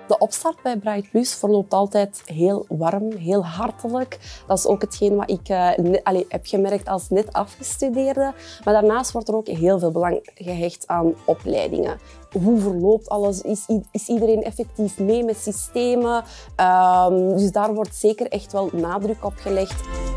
De opstart bij Bright Plus verloopt altijd heel warm, heel hartelijk. Dat is ook hetgeen wat ik heb gemerkt als net afgestudeerde. Maar daarnaast wordt er ook heel veel belang gehecht aan opleidingen. Hoe verloopt alles? Is iedereen effectief mee met systemen? Dus daar wordt zeker echt wel nadruk op gelegd.